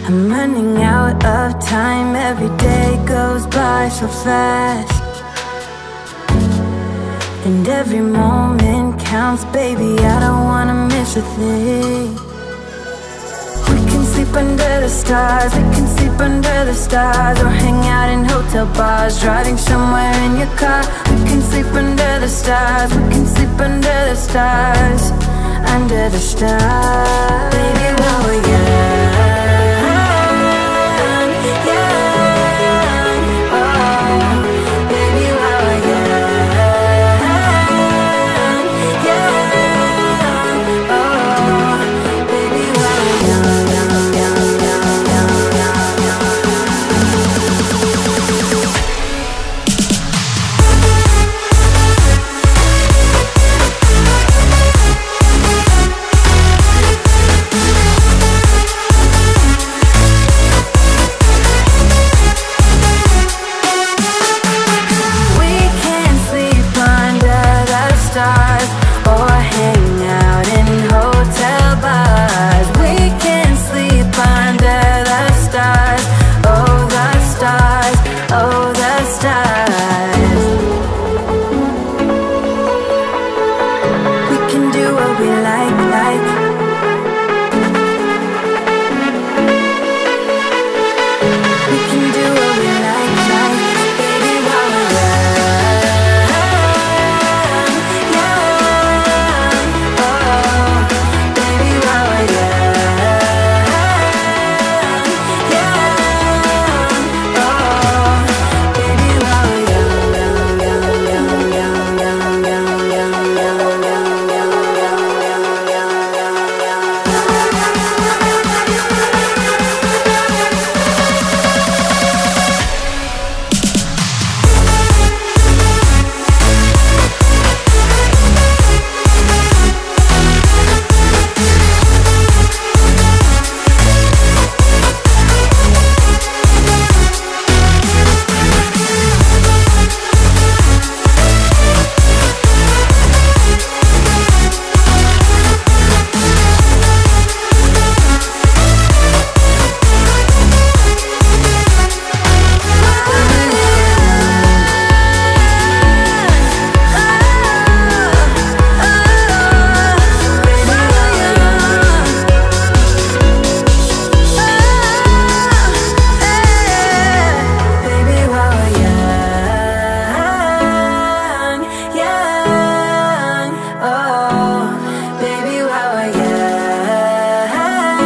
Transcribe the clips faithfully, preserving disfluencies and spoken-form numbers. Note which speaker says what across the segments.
Speaker 1: I'm running out of time, every day goes by so fast, and every moment counts, baby, I don't wanna miss a thing. We can sleep under the stars, we can sleep under the stars, or hang out in hotel bars, driving somewhere in your car. We can sleep under the stars, we can sleep under the stars, under the stars. Baby, while we're young,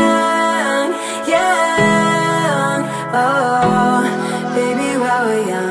Speaker 1: oh, baby, while we're young.